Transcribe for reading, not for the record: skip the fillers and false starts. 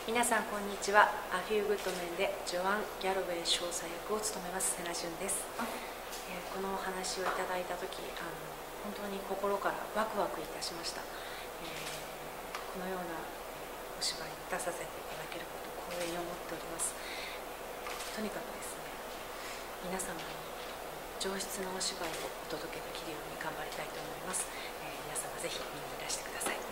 皆さんこんにちは。アフィー・グッドメンでジョアン・ギャロウェイ少佐役を務めます瀬名俊です。このお話をいただいた時、本当に心からワクワクいたしました。このようなお芝居に出させていただけることを光栄に思っております。とにかくですね、皆様に上質なお芝居をお届けできるように頑張りたいと思います。皆様ぜひ見にいらしてください。